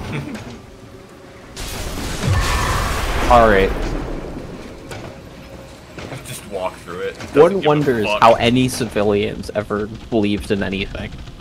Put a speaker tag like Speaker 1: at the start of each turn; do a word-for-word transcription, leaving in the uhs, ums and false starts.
Speaker 1: Alright.
Speaker 2: Just walk through it. Doesn't
Speaker 1: One
Speaker 2: give a
Speaker 1: wonders
Speaker 2: fuck.
Speaker 1: how any civilians ever believed in anything.